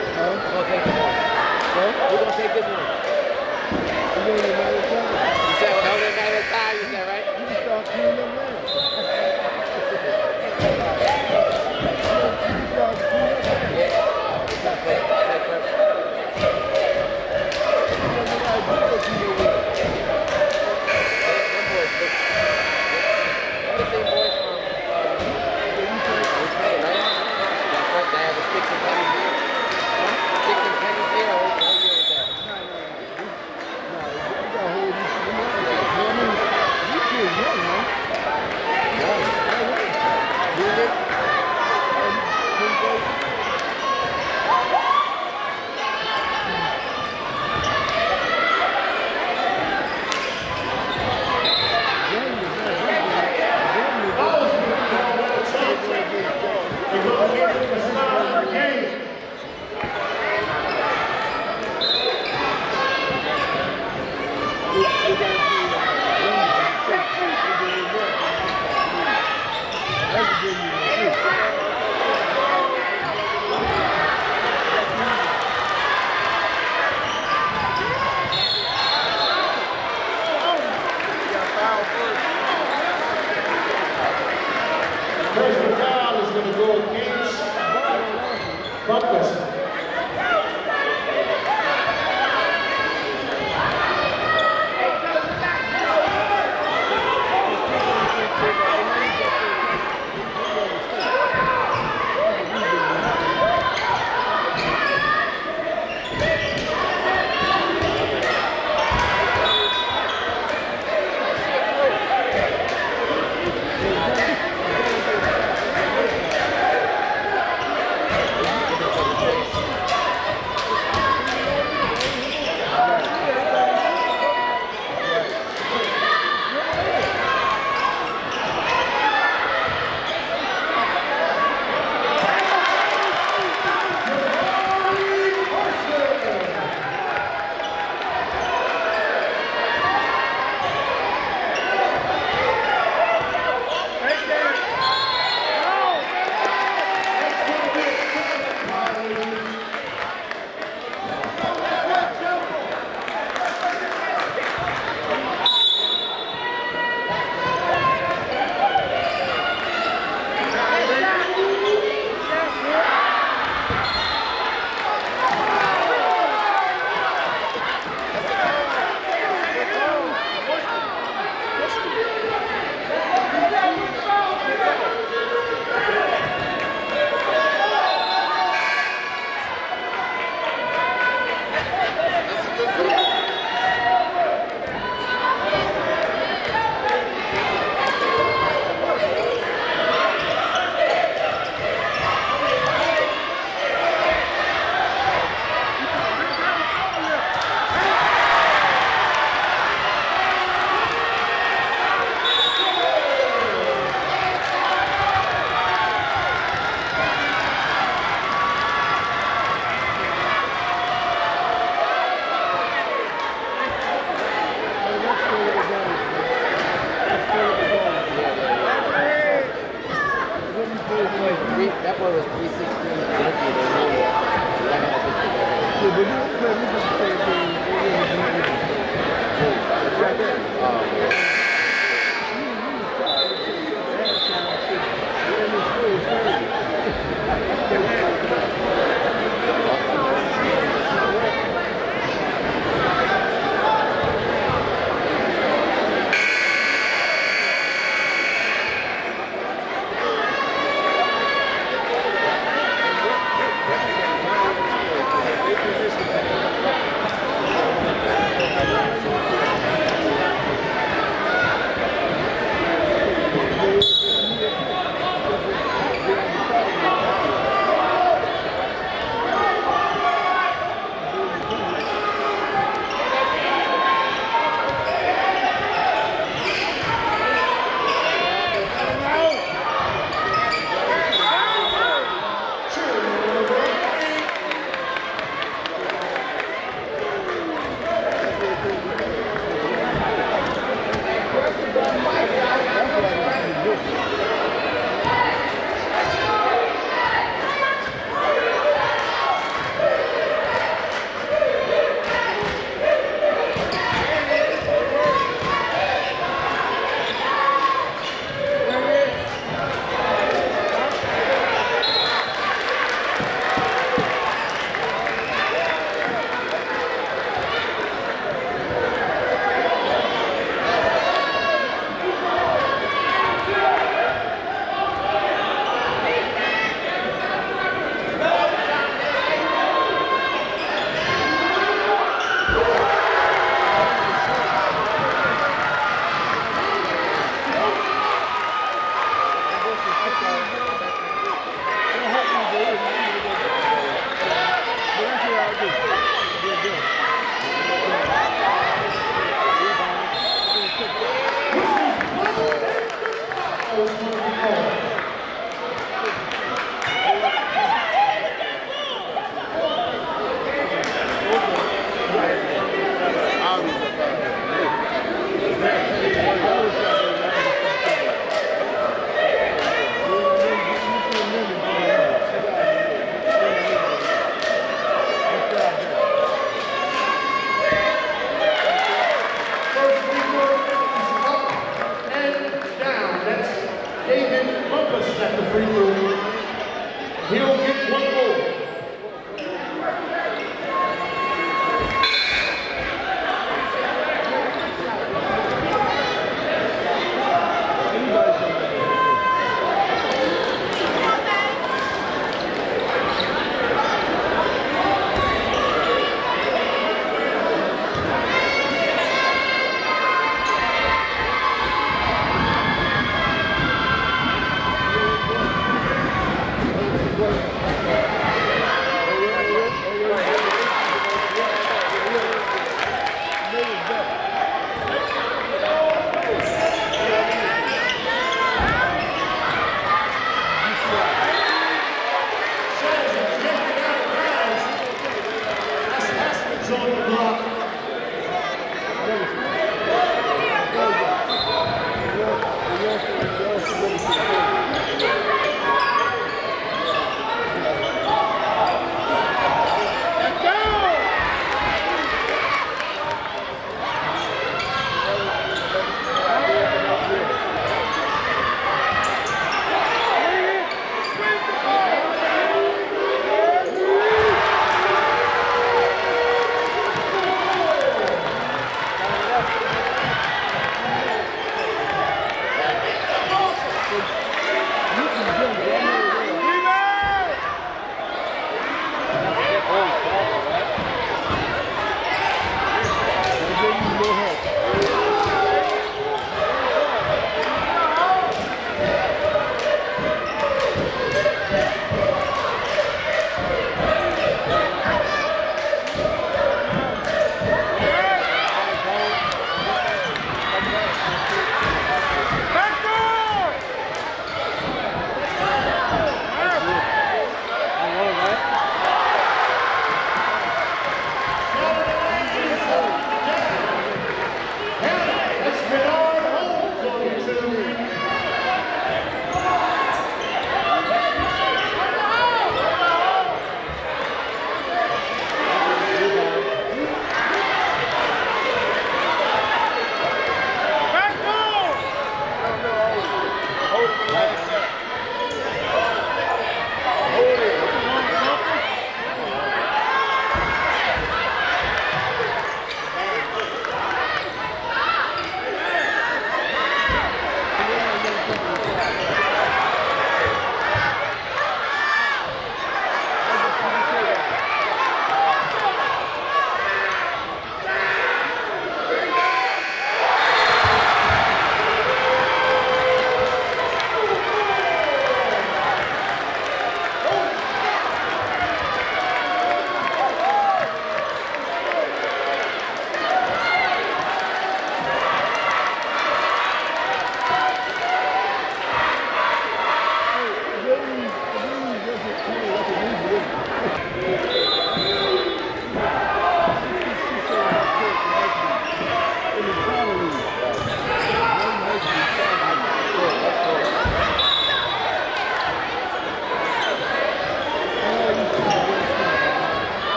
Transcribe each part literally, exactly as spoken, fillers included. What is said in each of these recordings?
Huh? We're gonna take this one. Huh? We're gonna take this one. You doing it another time? You said we're holding another time, you said, right? You can start cleaning up now.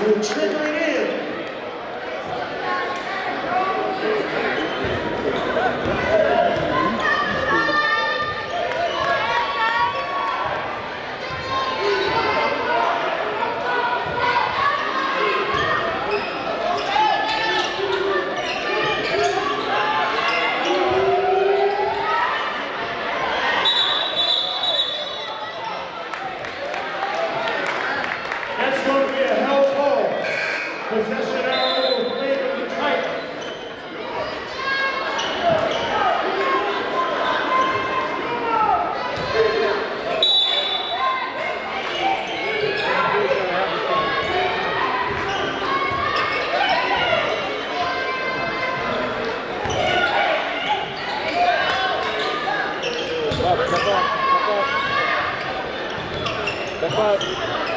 will trigger it in. Possession arrow will flavor the tight. Step up, step up, step up. Step up.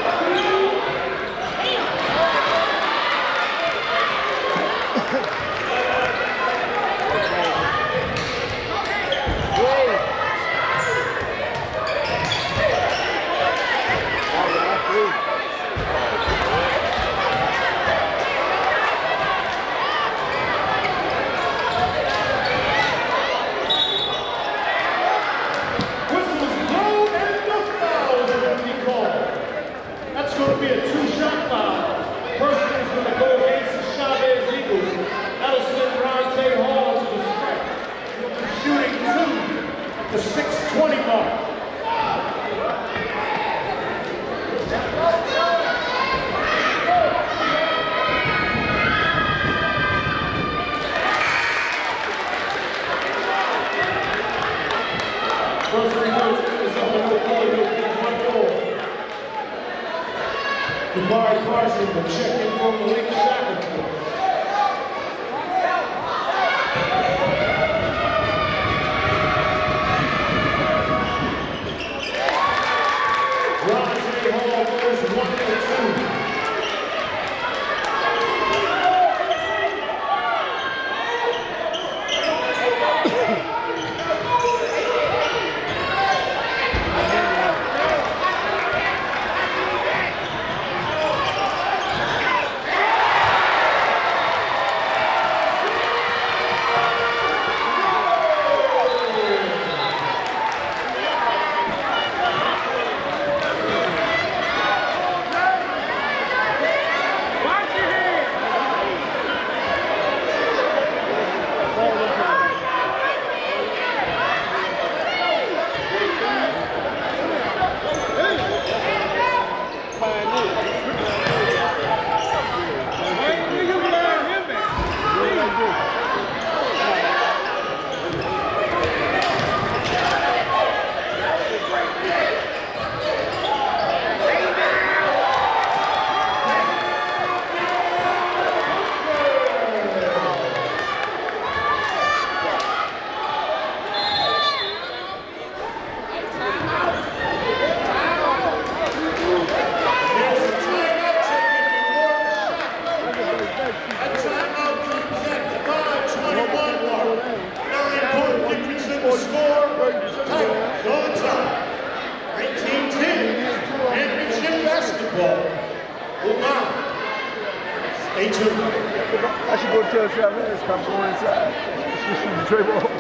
That's going to be a two-shot foul. Person is going to go against the Chavez Eagles. That'll send Ronte Hall to the strike. He'll be shooting two at the six twenty mark. First reverse is up and no goal. He'll get one goal. Jabari Carson will check in for Malik Shackleton. Ronte Hall goes one to two. I should go tell Chavez, come from inside. She shoot the tray ball.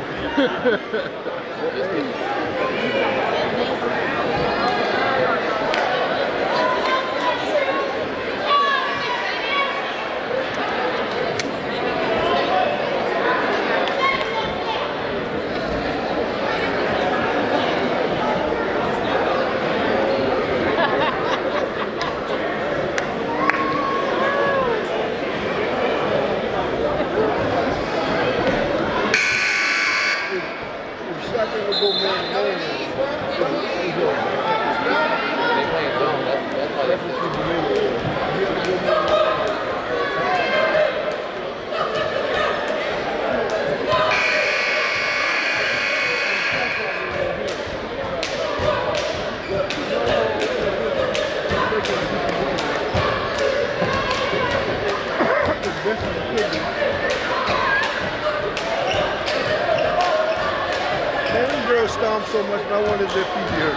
Stomp so much, and I wanted their feet here.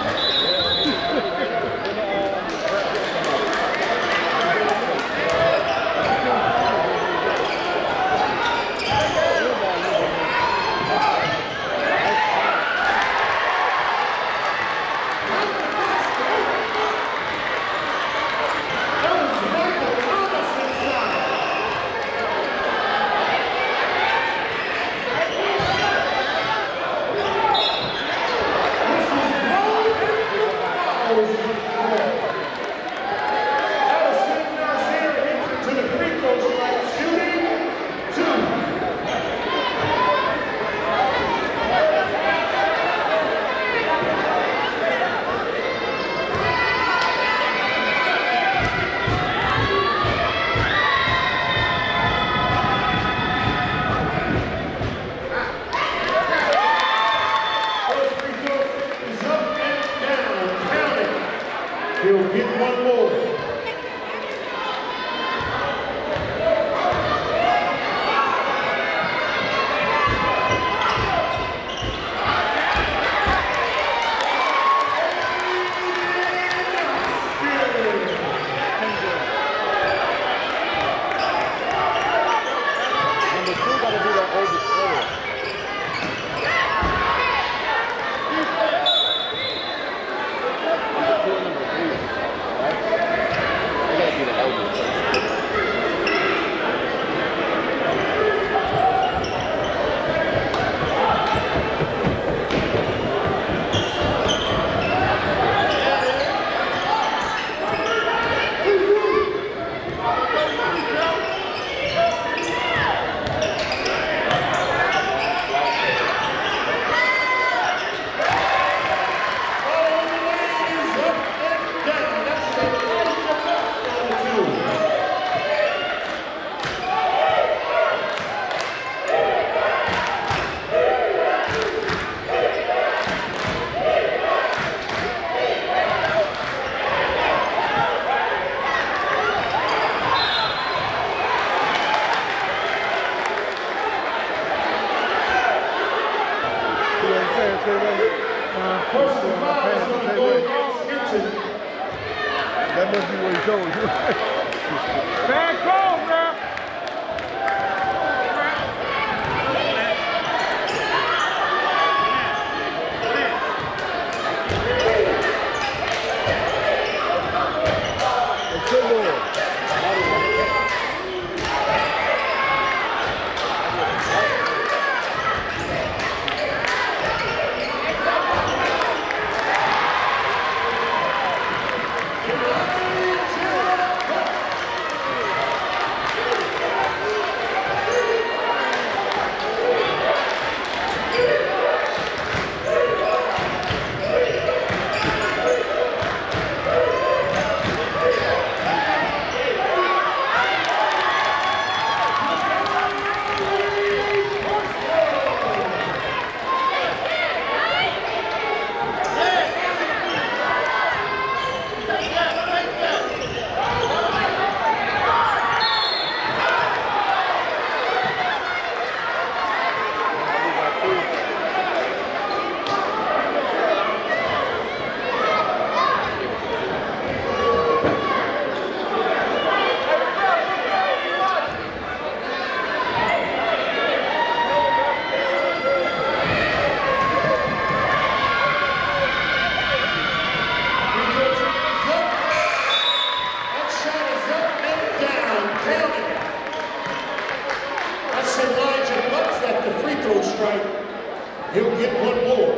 He'll get one more. That must be what he told you. Bad call, bro. It's good, Lord. He'll get one more.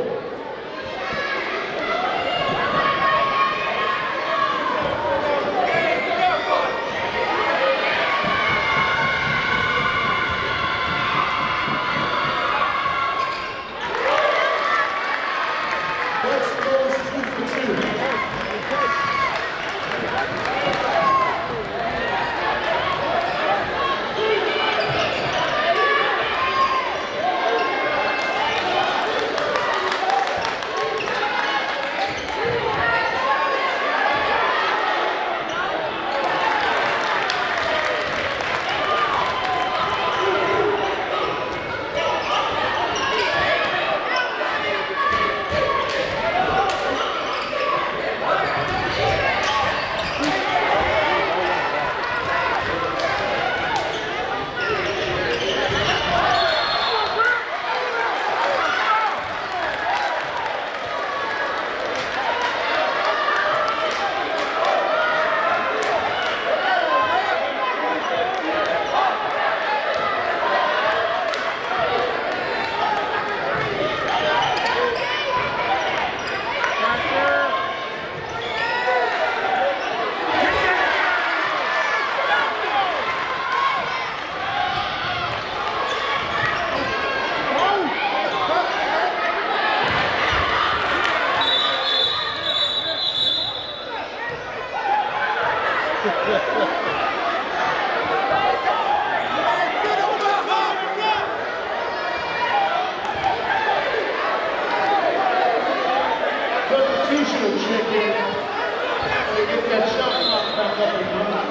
Constitutional check-in. Everybody get that shot clock back up and running.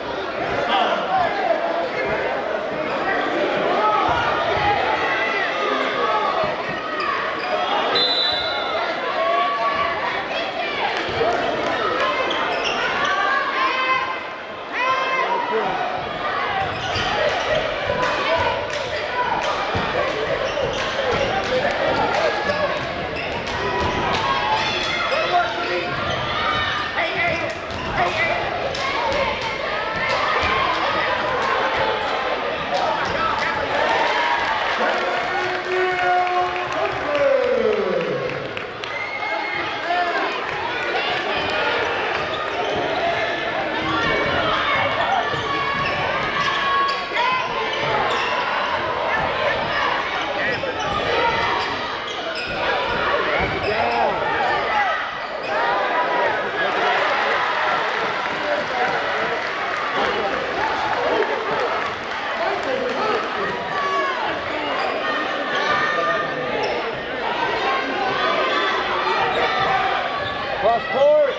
Cross court.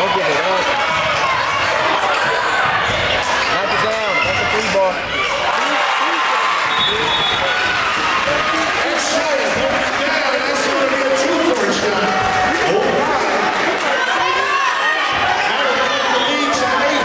Don't give it up. Knock it down. That's a free ball. That shot is going down. That's going to be a two-point shot. Oh, my. That'll put the lead to eight.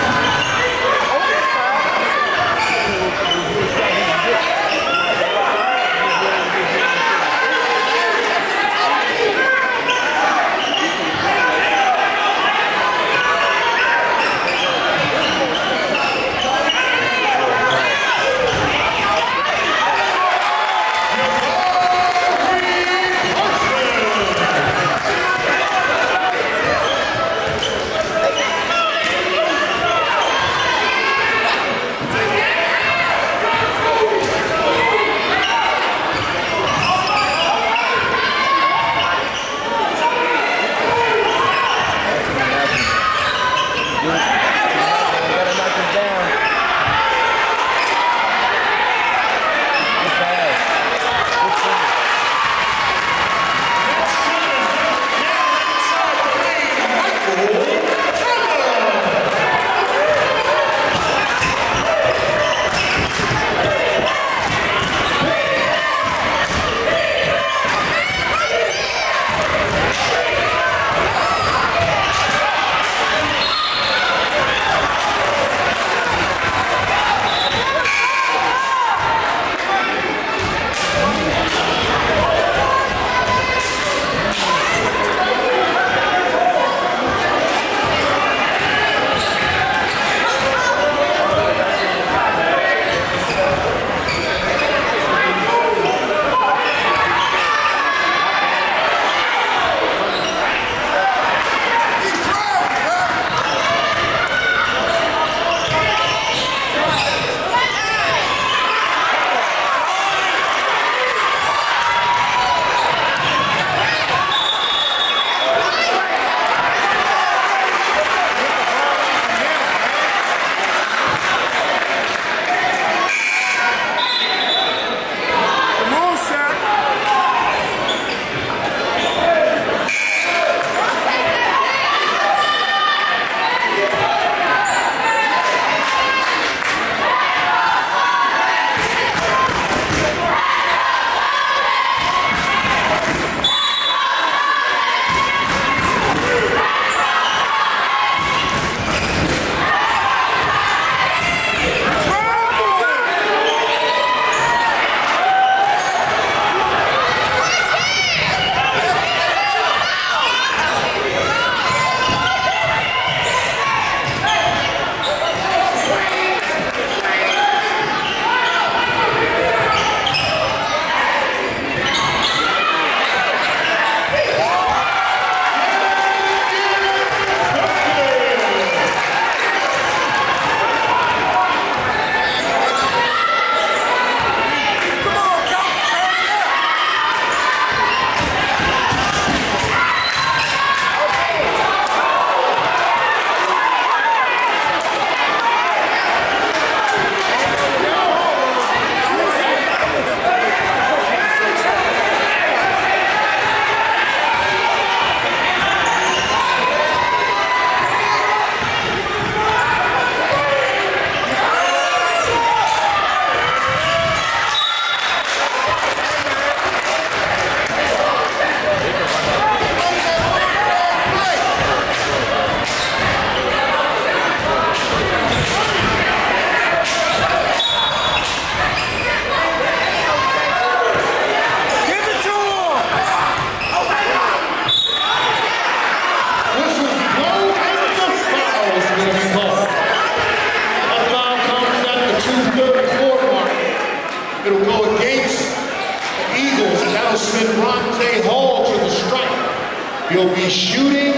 It'll go against the Eagles, and that'll send Ronte Hall to the strike. He'll be shooting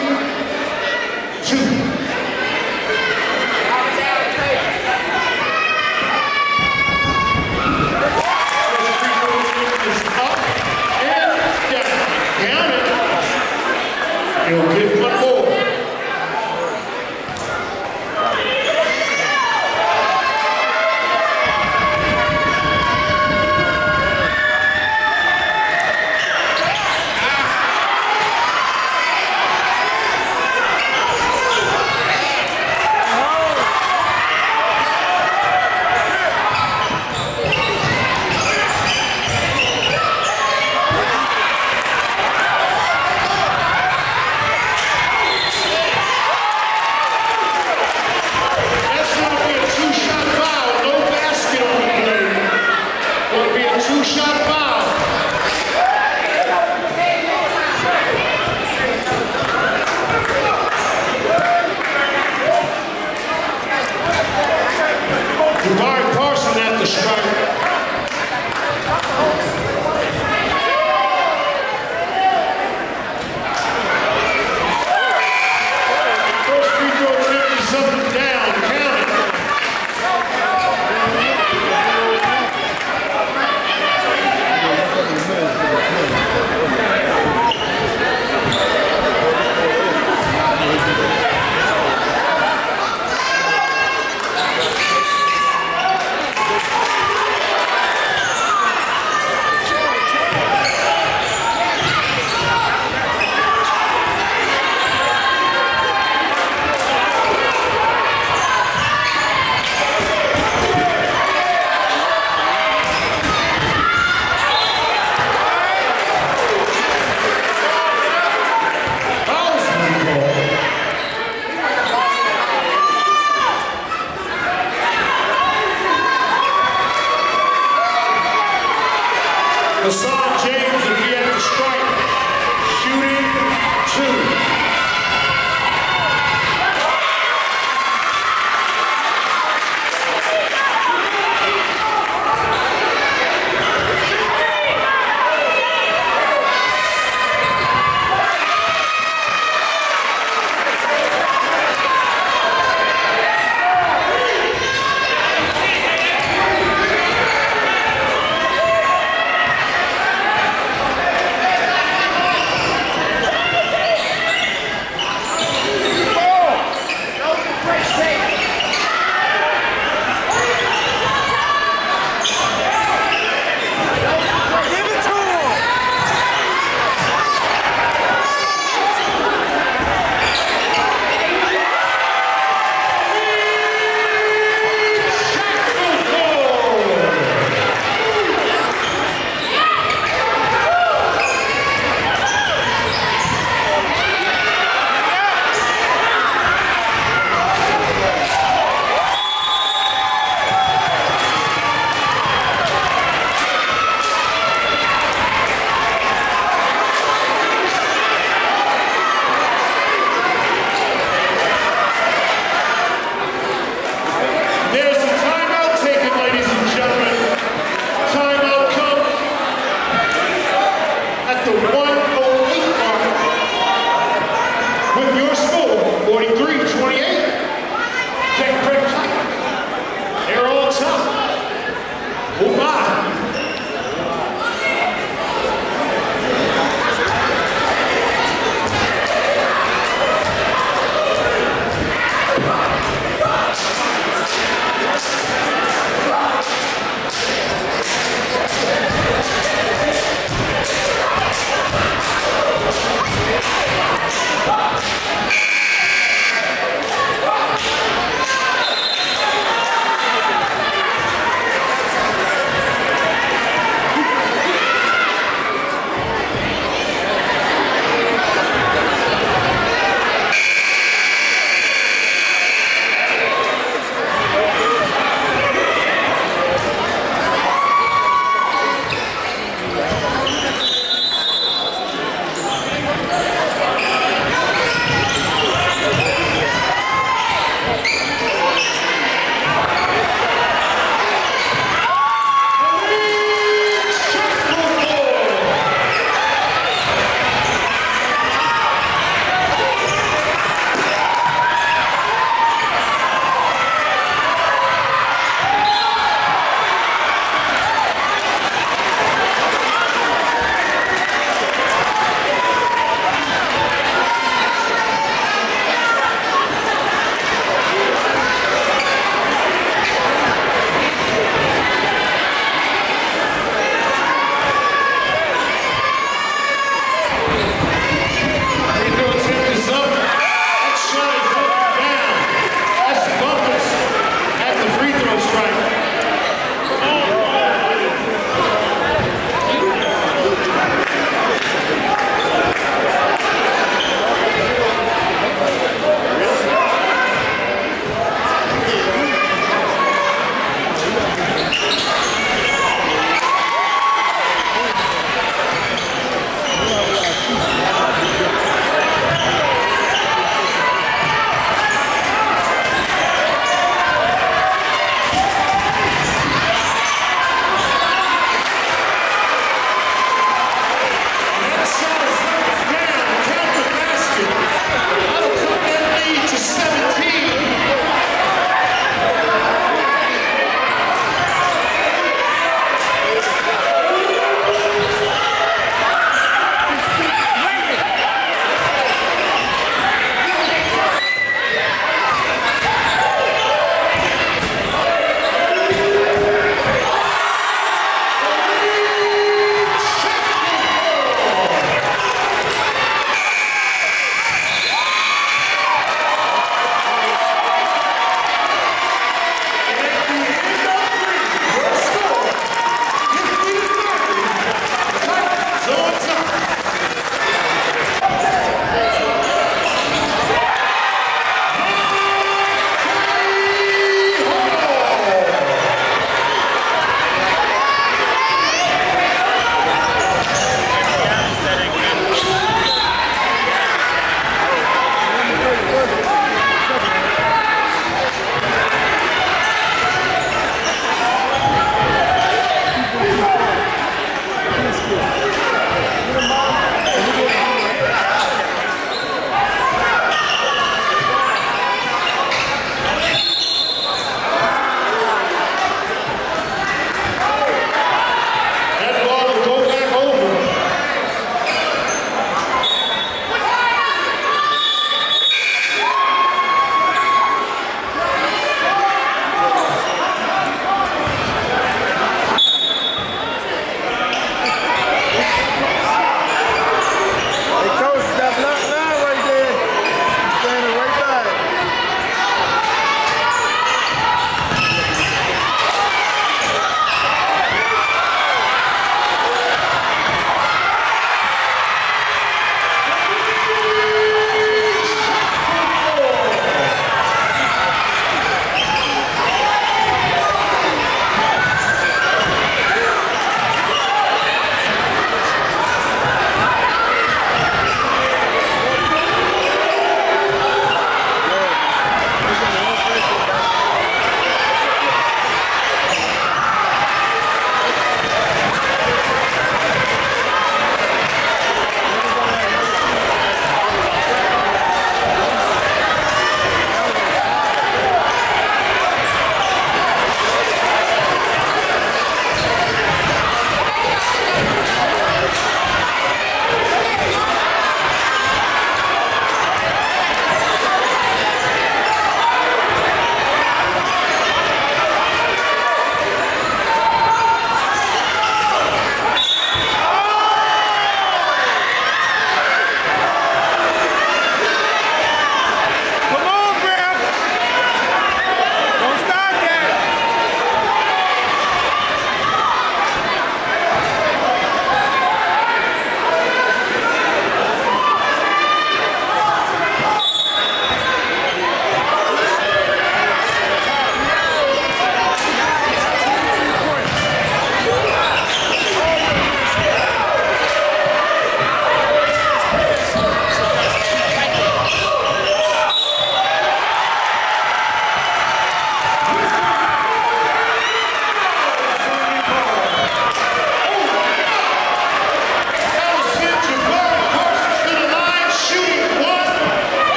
two. He'll give one more. forty-three twenty-eight. Check, check, check. They're on top. Move on.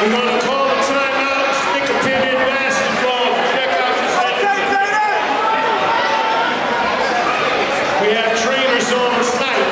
We're going to call a timeout, stick a pin in basketball. Check out this We have trainers on the site.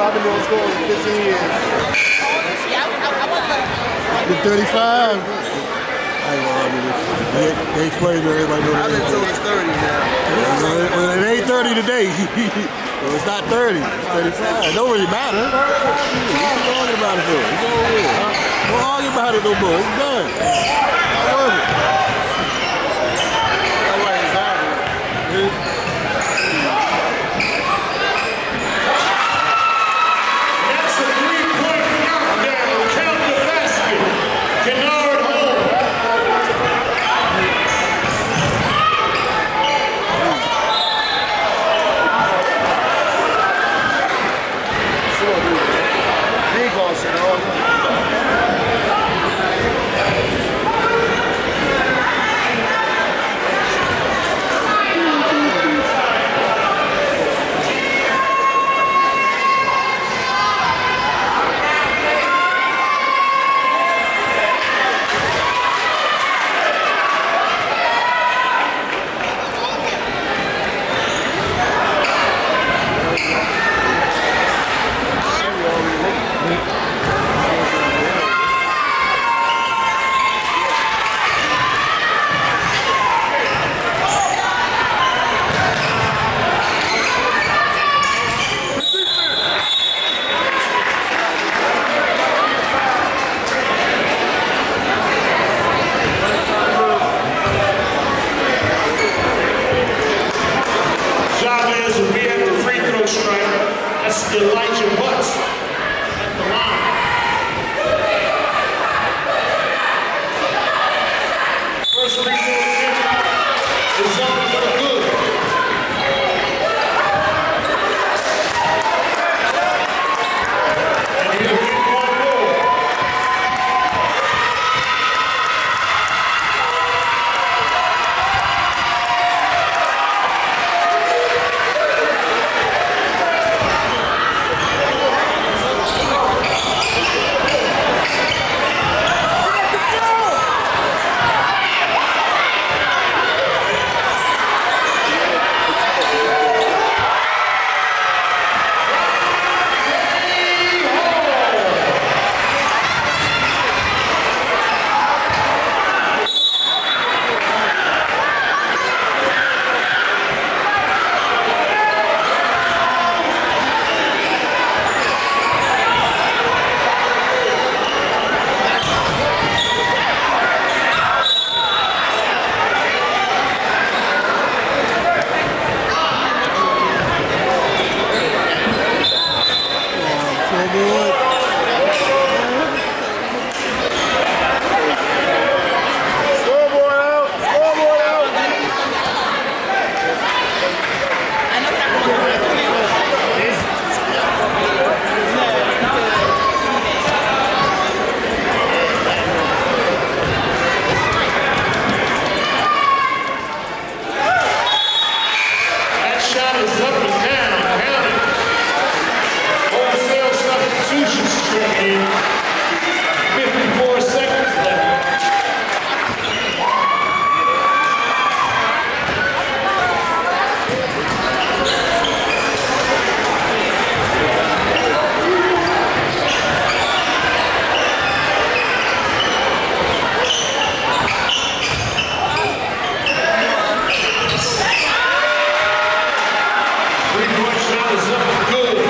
I've been doing school for fifteen years. You're thirty-five? I ain't gonna argue with you. They, they explain to everybody know I've been told it's thirty now. Well, it ain't thirty today. Well, it's not thirty. It's thirty-five. It don't really matter. What you arguing about it for? It's over here. Don't argue about it no more. It's done. Not worth it. That's why it's happening. Chavez will be at the free throw stripe. That's Elijah Butts at the line. First free throw is up and no good. And he'll get one more. fifty-four seconds left. Three-point shot is up and good.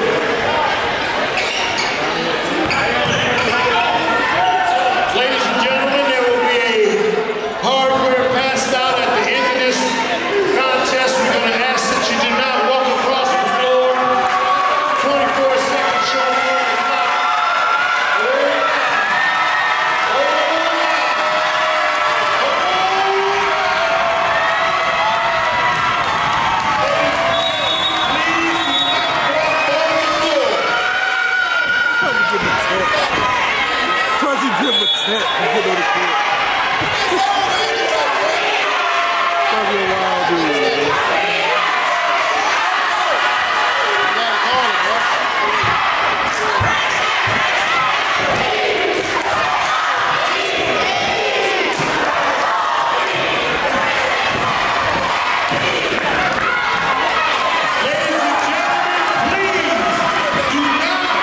Ladies and gentlemen, there will be a hardware passed out at the end of this contest. We're going to ask that you do not walk across the floor. twenty-four seconds short of the clock. Plus he give him a tip. He get on the court. Probably a wild dude, man. You gotta call it, bro. Ladies and gentlemen, please do not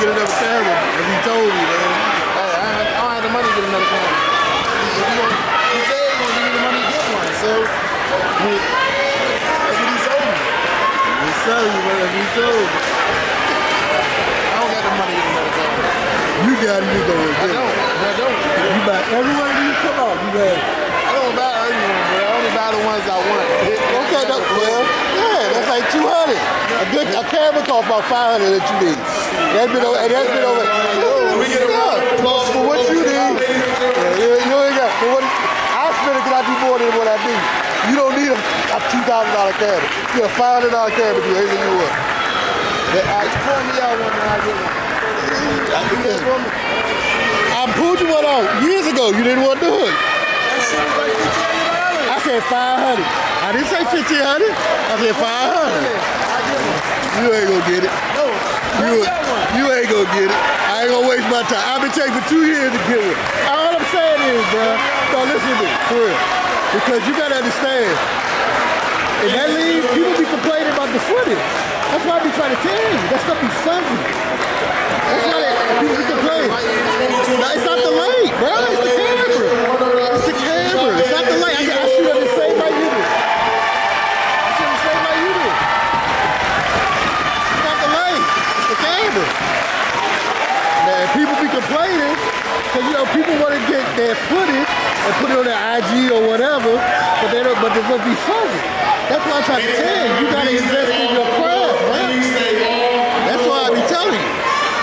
get another camera, as he told me, man. Hey, I, I don't have the money to get another camera. He, he said he gonna give me the money to get one, so that's what he told me. He's telling you, man, as he told me. I don't got the money to get another camera. You got it, you go with I it. don't. I don't. You buy every one of these come out, you got it. I don't buy everyone, but I only buy the ones I want. Okay, that's well, yeah, that's like two hundred. A good a camera costs about five hundred that you need. That's been over. That's been over. We get a Yeah, for what you need. Yeah, you, you ain't got. For what I spend it because I do more than what I need. You don't need a, a two thousand dollar camera. You get a five hundred dollar camera. Do anything you want. I pull me out one when I get one. I do that for me. I pulled you one out years ago. You didn't want to do it. That shit was like fifteen hundred dollars. I said five hundred. I didn't say fifteen hundred. I said five hundred. You ain't gonna get it. No, You, you ain't gonna get it. I ain't gonna waste my time. I've been taking for two years to get one. All I'm saying is, bro, don't listen to me, for real. Because you gotta understand, in that league, people be complaining about the footage. That's why I be trying to tell you. That stuff be fuzzy. That's why they, people be complaining. No, it's not the light, bro. It's the camera. It's the camera. It's not the light. I, I shoot at the same light you do. I shoot at the same light you do. It's not the light. It's the camera. Now, people be complaining because, you know, people want to get their footage and put it on their I G or whatever, but they don't, but they're going to be fuzzy. That's why I'm trying to tell you. You got to invest in your craft, man. That's why I be telling you.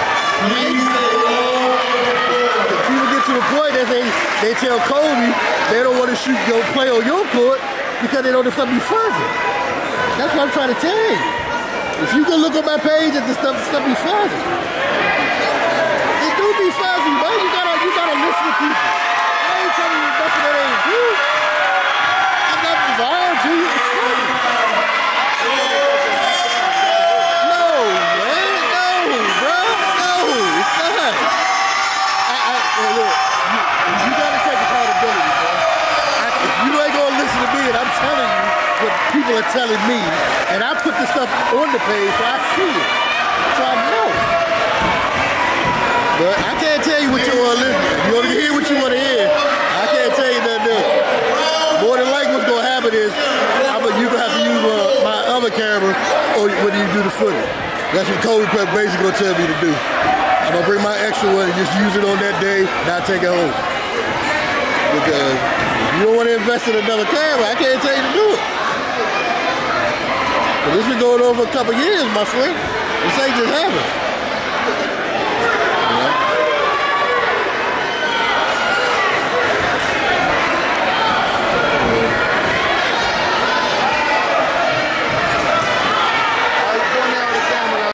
If people get to the point that they, they tell Kobe they don't want to shoot your play on your court because they know the stuff be fuzzy. That's what I'm trying to tell you. If you can look on my page and the stuff, the stuff be fuzzy. It do be fuzzy, man. You gotta, you gotta listen to people. I ain't telling you nothing that ain't true. I'm not lying to you. It's fuzzy. No, man. No, bro. No, it's not. I, I, well, look, you, you gotta take accountability, bro. I, if you ain't gonna listen to me and I'm telling you what people are telling me, and I put the stuff on the page so I see it, so I know. But I can't tell you what you want to listen to. You want to hear what you want to hear. I can't tell you nothing else. More than likely what's going to happen is I'm a, you're going to have to use uh, my other camera or whether you do the footage. That's what Kobe Prep basically going to tell me to do. I'm going to bring my extra one and just use it on that day, not take it home. Because if you don't want to invest in another camera, I can't tell you to do it. But this been going on for a couple years, my friend. This ain't just happened.